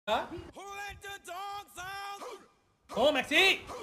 โอ้แม็กซี่